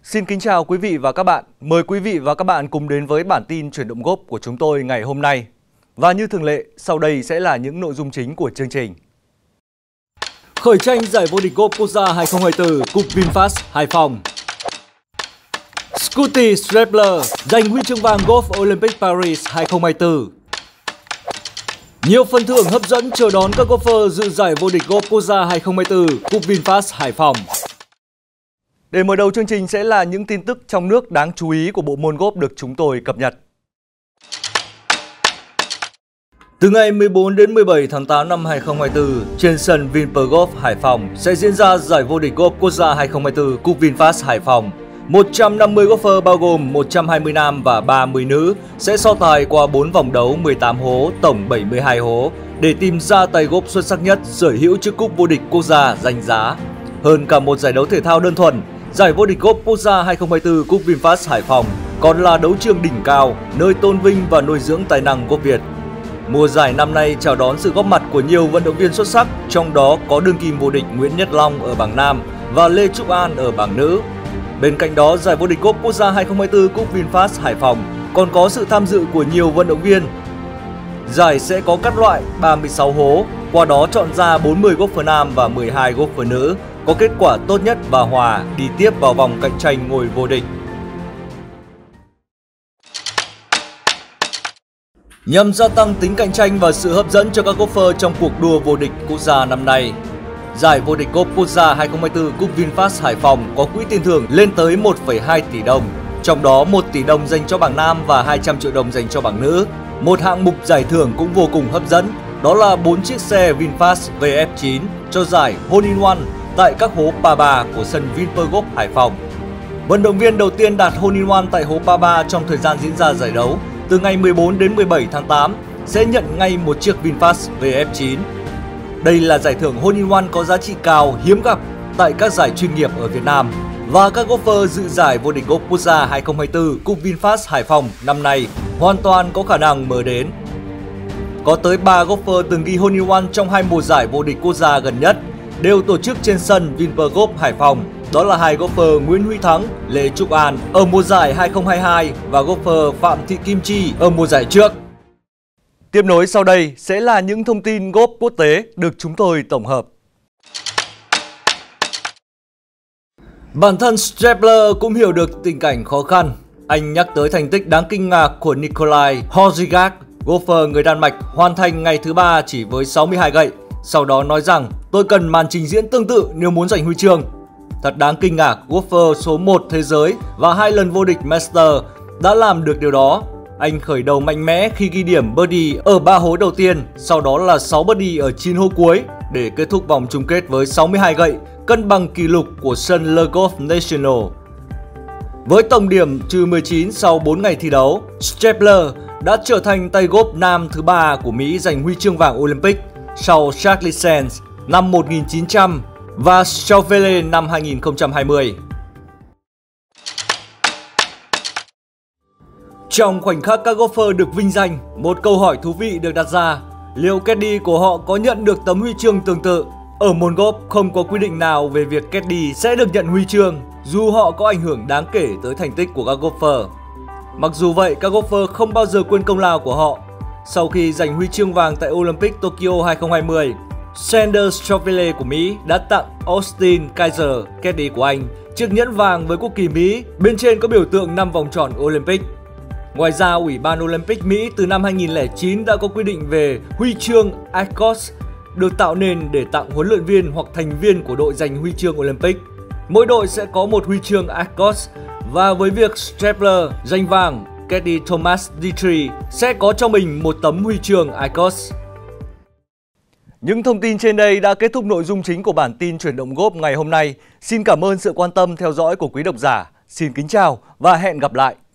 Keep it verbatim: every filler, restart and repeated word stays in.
Xin kính chào quý vị và các bạn. Mời quý vị và các bạn cùng đến với bản tin chuyển động golf của chúng tôi ngày hôm nay. Và như thường lệ, sau đây sẽ là những nội dung chính của chương trình. Khởi tranh giải vô địch golf quốc gia hai không hai tư Cúp VinFast Hải Phòng. Scotty Scheffler giành huy chương vàng golf Olympic Paris hai không hai tư. Nhiều phần thưởng hấp dẫn chờ đón các golfer dự giải vô địch golf quốc gia hai không hai tư Cúp VinFast Hải Phòng. Để mở đầu chương trình sẽ là những tin tức trong nước đáng chú ý của bộ môn golf được chúng tôi cập nhật. Từ ngày mười bốn đến mười bảy tháng tám năm hai không hai tư, trên sân Vinpearl Golf Hải Phòng sẽ diễn ra giải vô địch golf quốc gia hai không hai tư Cúp VinFast Hải Phòng. một trăm năm mươi golfer bao gồm một trăm hai mươi nam và ba mươi nữ sẽ so tài qua bốn vòng đấu mười tám hố, tổng bảy mươi hai hố để tìm ra tay golf xuất sắc nhất sở hữu chiếc cúp vô địch quốc gia danh giá. Hơn cả một giải đấu thể thao đơn thuần, giải vô địch golf quốc gia hai không hai tư Cúp VinFast Hải Phòng còn là đấu trường đỉnh cao, nơi tôn vinh và nuôi dưỡng tài năng golf Việt. Mùa giải năm nay chào đón sự góp mặt của nhiều vận động viên xuất sắc, trong đó có đương kim vô địch Nguyễn Nhất Long ở bảng nam và Lê Trúc An ở bảng nữ. Bên cạnh đó, giải vô địch golf quốc gia hai không hai tư Cúp VinFast Hải Phòng còn có sự tham dự của nhiều vận động viên. Giải sẽ có các loại ba mươi sáu hố, qua đó chọn ra bốn mươi golfer nam và mười hai golfer nữ có kết quả tốt nhất và hòa đi tiếp vào vòng cạnh tranh ngôi vô địch. Nhằm gia tăng tính cạnh tranh và sự hấp dẫn cho các golfer trong cuộc đua vô địch quốc gia năm nay, giải vô địch golf quốc gia hai không hai tư Cúp VinFast Hải Phòng có quỹ tiền thưởng lên tới một phẩy hai tỷ đồng, trong đó một tỷ đồng dành cho bảng nam và hai trăm triệu đồng dành cho bảng nữ. Một hạng mục giải thưởng cũng vô cùng hấp dẫn, đó là bốn chiếc xe VinFast V F chín cho giải Hole in One tại các hố pa ba của sân Vinpearl Golf Hải Phòng. Vận động viên đầu tiên đạt Hole in One tại hố pa ba trong thời gian diễn ra giải đấu từ ngày mười bốn đến mười bảy tháng tám sẽ nhận ngay một chiếc VinFast V F chín. Đây là giải thưởng Hole in One có giá trị cao, hiếm gặp tại các giải chuyên nghiệp ở Việt Nam, và các golfer dự giải vô địch golf quốc gia hai không hai tư Cúp VinFast Hải Phòng năm nay hoàn toàn có khả năng mở đến. Có tới ba golfer từng ghi Hole in One trong hai mùa giải vô địch quốc gia gần nhất đều tổ chức trên sân Vinpearl Golf Hải Phòng. Đó là hai golfer Nguyễn Huy Thắng, Lê Trúc An ở mùa giải hai không hai hai và golfer Phạm Thị Kim Chi ở mùa giải trước. Tiếp nối sau đây sẽ là những thông tin golf quốc tế được chúng tôi tổng hợp. Bản thân Scheffler cũng hiểu được tình cảnh khó khăn. Anh nhắc tới thành tích đáng kinh ngạc của Nikolai Højgaard, golfer người Đan Mạch hoàn thành ngày thứ ba chỉ với sáu mươi hai gậy. Sau đó nói rằng tôi cần màn trình diễn tương tự nếu muốn giành huy chương. Thật đáng kinh ngạc, golfer số một thế giới và hai lần vô địch Masters đã làm được điều đó. Anh khởi đầu mạnh mẽ khi ghi điểm birdie ở ba hố đầu tiên, sau đó là sáu birdie ở chín hố cuối để kết thúc vòng chung kết với sáu mươi hai gậy, cân bằng kỷ lục của sân Le Golf National. Với tổng điểm trừ mười chín sau bốn ngày thi đấu, Scheffler đã trở thành tay golf nam thứ ba của Mỹ giành huy chương vàng Olympic sau Charlie Sands năm một nghìn chín trăm và Chauvelin năm hai nghìn không trăm hai mươi. Trong khoảnh khắc các golfer được vinh danh, một câu hỏi thú vị được đặt ra: liệu caddy của họ có nhận được tấm huy chương tương tự? Ở môn golf không có quy định nào về việc caddy sẽ được nhận huy chương, dù họ có ảnh hưởng đáng kể tới thành tích của các golfer. Mặc dù vậy, các golfer không bao giờ quên công lao của họ. Sau khi giành huy chương vàng tại Olympic Tokyo hai không hai không, Sanders Chauvelin của Mỹ đã tặng Austin Kaiser, caddy của anh, chiếc nhẫn vàng với quốc kỳ Mỹ, bên trên có biểu tượng năm vòng tròn Olympic. Ngoài ra, Ủy ban Olympic Mỹ từ năm hai nghìn không trăm lẻ chín đã có quy định về huy chương Icos được tạo nên để tặng huấn luyện viên hoặc thành viên của đội giành huy chương Olympic. Mỗi đội sẽ có một huy chương Icos, và với việc Scheffler giành vàng, caddy Thomas Dietrich sẽ có cho mình một tấm huy chương Icos. Những thông tin trên đây đã kết thúc nội dung chính của bản tin chuyển động golf ngày hôm nay. Xin cảm ơn sự quan tâm theo dõi của quý độc giả. Xin kính chào và hẹn gặp lại.